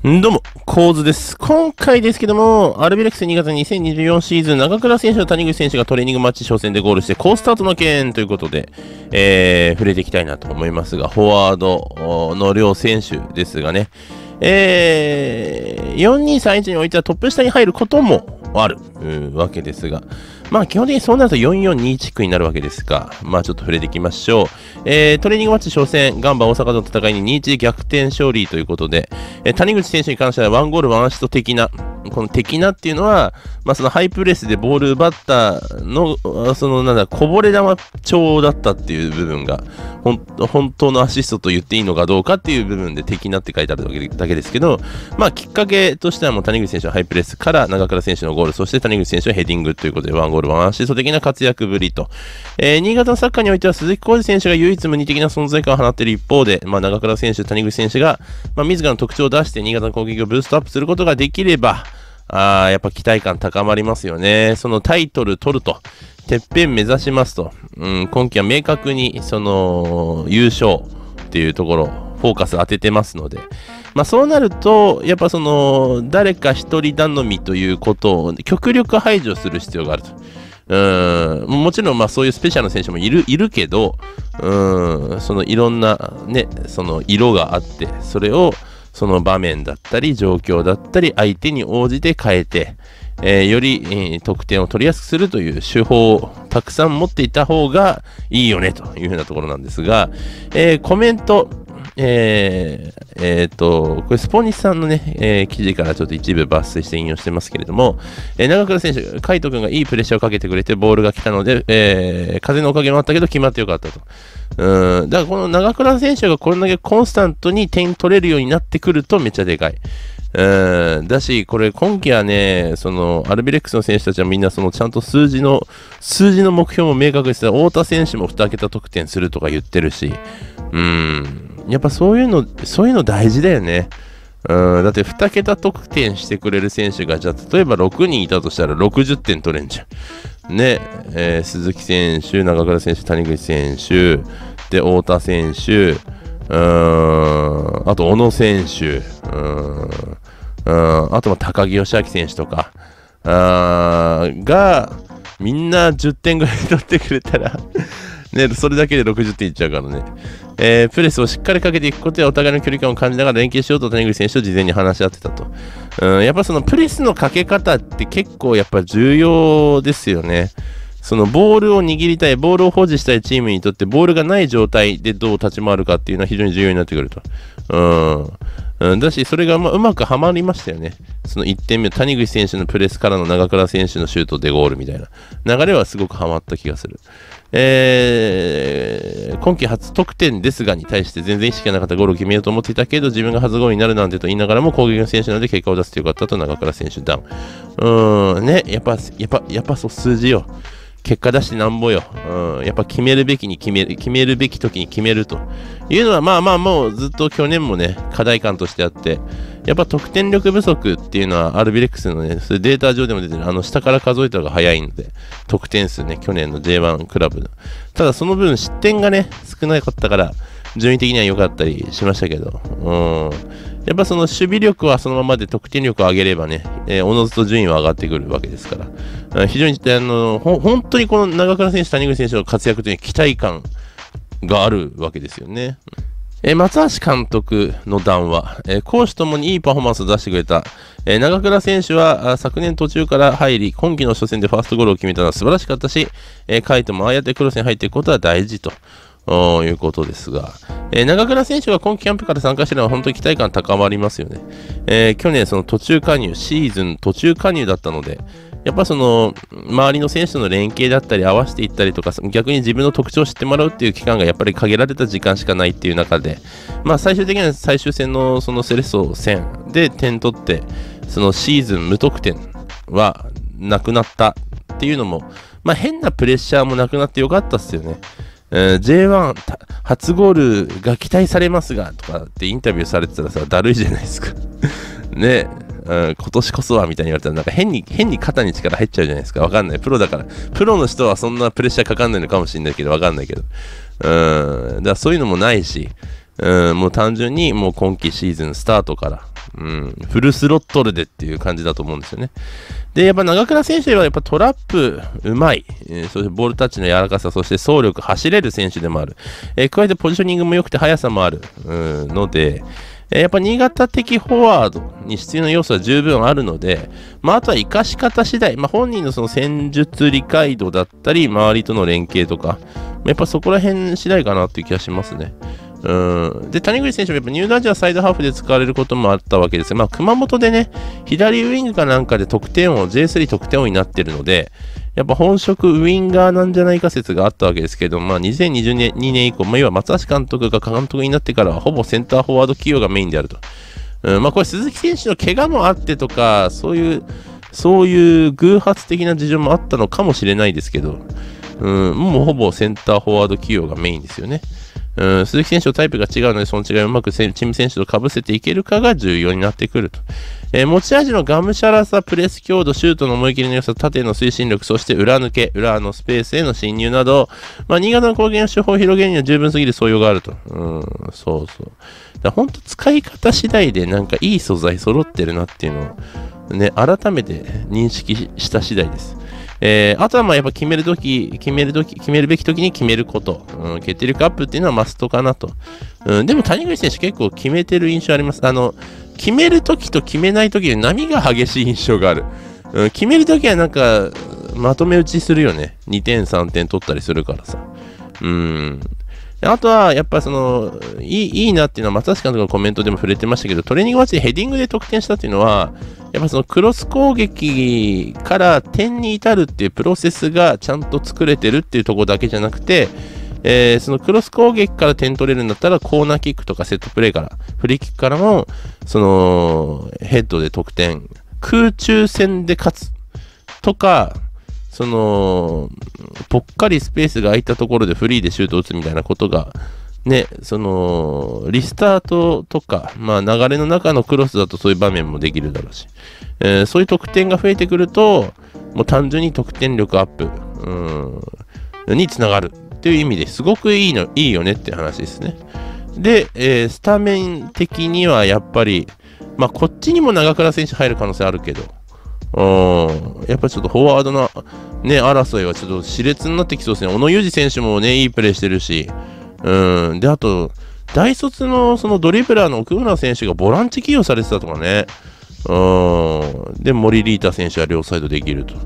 どうも、構図です。今回ですけども、アルビレックス新潟2024シーズン、長倉選手と谷口選手がトレーニングマッチ初戦でゴールして、好スタートの件ということで、触れていきたいなと思いますが、フォワードの両選手ですがね、4-2-3-1においてはトップ下に入ることもあるわけですが、まあ基本的にそうなると4-4-2チックになるわけですが、まあちょっと触れていきましょう。トレーニングマッチ初戦、ガンバ大阪の戦いに2-1で逆転勝利ということで、谷口選手に関しては1ゴール1アシスト的な、この的なっていうのは、まあそのハイプレスでボール奪ったの、そのなんだ、こぼれ球調だったっていう部分が、本当のアシストと言っていいのかどうかっていう部分で的なって書いてあるだけですけど、まあきっかけとしてはもう谷口選手のハイプレスから長倉選手のゴール、そして谷口選手のヘディングということで1ゴール1アシスト的な活躍ぶりと、新潟のサッカーにおいては鈴木浩二選手が唯一無二的な存在感を放っている一方で、まあ、長倉選手、谷口選手が、まあ、自らの特徴を出して新潟の攻撃をブーストアップすることができれば、やっぱ期待感高まりますよね。そのタイトル取ると、てっぺん目指しますと、今季は明確にその優勝っていうところ、フォーカス当ててますので、まあそうなると、やっぱその誰か一人頼みということを極力排除する必要があると。もちろんまあそういうスペシャルな選手もいるけど、そのいろんなね、その色があって、それをその場面だったり状況だったり相手に応じて変えて、より、得点を取りやすくするという手法をたくさん持っていた方がいいよねというふうなところなんですが、コメント、これスポニチさんのね、記事からちょっと一部抜粋して引用してますけれども、長倉選手、海斗君がいいプレッシャーをかけてくれてボールが来たので、風のおかげもあったけど決まってよかったと。だからこの長倉選手がこれだけコンスタントに点取れるようになってくるとめっちゃでかい。だし、これ今季はね、そのアルビレックスの選手たちはみんなそのちゃんと数字の目標も明確にして、太田選手も2桁得点するとか言ってるし、やっぱそういうの大事だよね。だって2桁得点してくれる選手が、じゃあ例えば6人いたとしたら60点取れんじゃん。ね、鈴木選手、長倉選手、谷口選手、で、太田選手、あと小野選手、あとは高木義明選手とか、が、みんな10点ぐらい取ってくれたら、ね、それだけで60点いっちゃうからね。プレスをしっかりかけていくことやお互いの距離感を感じながら連携しようと谷口選手と事前に話し合ってたと。やっぱそのプレスのかけ方って結構やっぱ重要ですよね。そのボールを握りたい、ボールを保持したいチームにとってボールがない状態でどう立ち回るかっていうのは非常に重要になってくると。だし、それがうまくはまりましたよね。その1点目、谷口選手のプレスからの長倉選手のシュートでゴールみたいな流れはすごくはまった気がする。今季初得点ですがに対して全然意識がなかったゴールを決めようと思っていたけど、自分が初ゴールになるなんてと言いながらも攻撃の選手なので結果を出せてよかったと長倉選手ダウン。ね、やっぱそう数字よ。結果出してなんぼよ。やっぱ決めるべきに決めるべき時に決めるというのは、まあもうずっと去年もね、課題感としてあって、やっぱ得点力不足っていうのはアルビレックスのね、それデータ上でも出てる、下から数えた方が早いので、得点数ね、去年の J1 クラブの。ただその分失点がね、少なかったから、順位的には良かったりしましたけど、やっぱその守備力はそのままで得点力を上げればね、おのずと順位は上がってくるわけですから、非常に本当にこの長倉選手、谷口選手の活躍という期待感があるわけですよね。松橋監督の談話、攻守ともにいいパフォーマンスを出してくれた、長倉選手は昨年途中から入り、今季の初戦でファーストゴールを決めたのは素晴らしかったし、カイトもああやってクロスに入っていくことは大事と。いうことですが、長倉選手が今季キャンプから参加しているのは本当に期待感高まりますよね。去年その途中加入、シーズン途中加入だったので、やっぱその周りの選手との連携だったり合わせていったりとか、逆に自分の特徴を知ってもらうっていう期間がやっぱり限られた時間しかないっていう中で、まあ最終的には最終戦のそのセレッソ戦で点取って、そのシーズン無得点はなくなったっていうのも、まあ変なプレッシャーもなくなってよかったっすよね。J1 初ゴールが期待されますがとかってインタビューされてたらさ、だるいじゃないですかね。今年こそはみたいに言われたらなんか変に肩に力入っちゃうじゃないですか。わかんない。プロだから。プロの人はそんなプレッシャーかかんないのかもしれないけど、わかんないけど。だからそういうのもないし、もう単純にもう今季シーズンスタートから、 フルスロットルでっていう感じだと思うんですよね。で、やっぱ長倉選手はやっぱトラップうまい、そしてボールタッチの柔らかさ、そして走力、走れる選手でもある。加えてポジショニングも良くて速さもある、ので、やっぱ新潟的フォワードに必要な要素は十分あるので、あとは活かし方次第、本人のその戦術理解度だったり、周りとの連携とか、やっぱそこら辺次第かなっていう気がしますね。で、谷口選手もやっぱニューダジアサイドハーフで使われることもあったわけですが、熊本でね、左ウィングかなんかでJ3 得点王になってるので、やっぱ本職ウィンガーなんじゃないか説があったわけですけど、2022年以降、要は松橋監督が監督になってからはほぼセンターフォワード起用がメインであると。これ鈴木選手の怪我もあってとか、そういう偶発的な事情もあったのかもしれないですけど、もうほぼセンターフォワード起用がメインですよね。鈴木選手とタイプが違うので、その違いをうまくチーム選手と被せていけるかが重要になってくると。持ち味のがむしゃらさ、プレス強度、シュートの思い切りの良さ、縦の推進力、そして裏抜け、裏のスペースへの侵入など、新潟の攻撃の手法を広げるには十分すぎる素養があると。そうそう。だ本当使い方次第でなんかいい素材揃ってるなっていうのをね、改めて認識した次第です。あとはやっぱ決めるべき時に決めること。決定力アップっていうのはマストかなと。でも谷口選手結構決めてる印象あります。決める時と決めない時で波が激しい印象がある。決める時はなんか、まとめ打ちするよね。2点3点取ったりするからさ。あとは、やっぱいいなっていうのは、松橋監督のコメントでも触れてましたけど、トレーニングマッチでヘディングで得点したっていうのは、やっぱクロス攻撃から点に至るっていうプロセスがちゃんと作れてるっていうところだけじゃなくて、そのクロス攻撃から点取れるんだったら、コーナーキックとかセットプレーから、フリーキックからも、ヘッドで得点、空中戦で勝つとか、ぽっかりスペースが空いたところでフリーでシュートを打つみたいなことが、ね、リスタートとか、流れの中のクロスだとそういう場面もできるだろうし、そういう得点が増えてくると、もう単純に得点力アップ、につながるっていう意味ですごくいいよねっていう話ですね。で、スタメン的にはやっぱり、こっちにも長倉選手入る可能性あるけど、やっぱりちょっとフォワードのね、争いはちょっと熾烈になってきそうですね。小野裕二選手もね、いいプレーしてるし、で、あと、大卒のそのドリブラーの奥村選手がボランチ起用されてたとかね。で、森リータ選手は両サイドできると。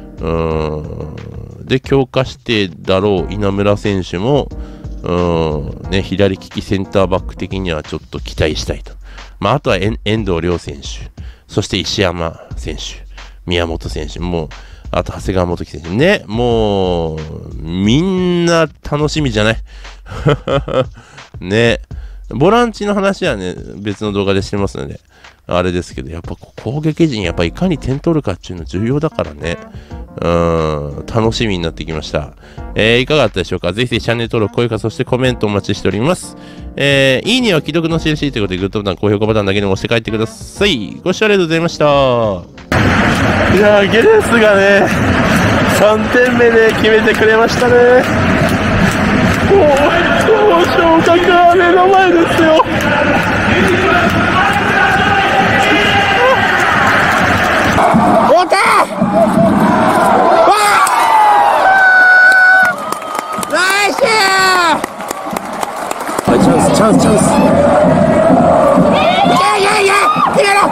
で、強化してだろう稲村選手も、ね、左利きセンターバック的にはちょっと期待したいと。あとは遠藤亮選手、そして石山選手、宮本選手、あと長谷川元樹選手ね、もう、みんな楽しみじゃないね、ボランチの話はね、別の動画でしてますので、あれですけど、やっぱ攻撃陣、やっぱいかに点取るかっていうの重要だからね。楽しみになってきました。いかがだったでしょうか。ぜひぜひチャンネル登録、高評価、そしてコメントお待ちしております。いいねは既読の印ということで、グッドボタン、高評価ボタンだけでも押して帰ってください。ご視聴ありがとうございました。いやー、ゲレスがね、3点目で決めてくれましたね。もう昇格は目の前ですよ。チャンス。いけろ。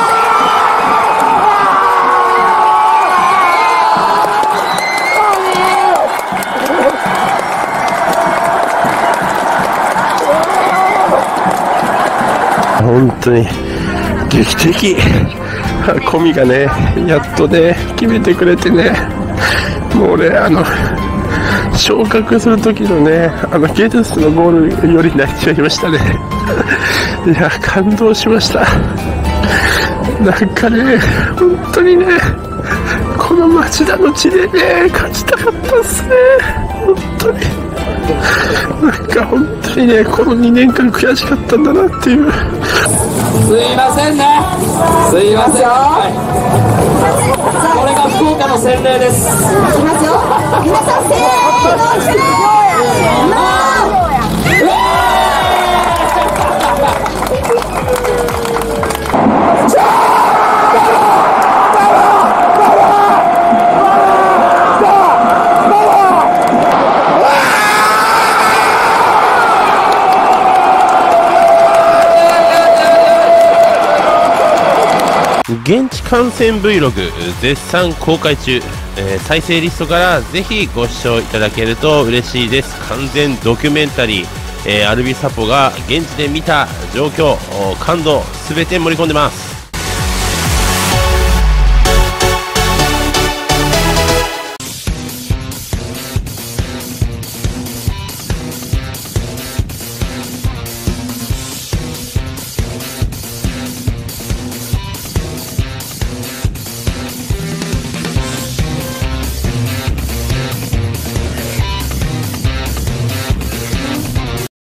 本当に劇的。コミがね、やっとね、決めてくれてね。もう俺、昇格する時のね、ゲルスのゴールより泣いちゃいましたね。いや、感動しました。なんかね、本当にね、この町田の地でね、勝ちたかったっすね。本当に。なんか本当にね、この2年間悔しかったんだなっていう。 すいませんね。すいません。これが福岡の洗礼です。いきますよ。皆さんせーの。 現地観戦 Vlog 絶賛公開中、再生リストからぜひご視聴いただけると嬉しいです。完全ドキュメンタリー、アルビサポが現地で見た状況、感動すべて盛り込んでます。